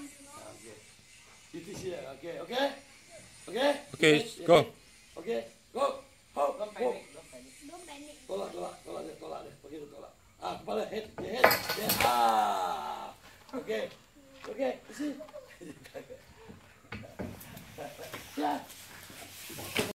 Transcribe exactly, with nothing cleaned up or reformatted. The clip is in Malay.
Oke. Itu sih ya. Oke, oke. Oke. Oke, go. Oke, go. Hop, Belum hop. pendek, belum pendek. Belum pendek. Tolak, tolak, tolak deh, tolak deh. Begitu tolak. Ah, kepala head, head, head. Ah. Oke. Oke, sih. Ya.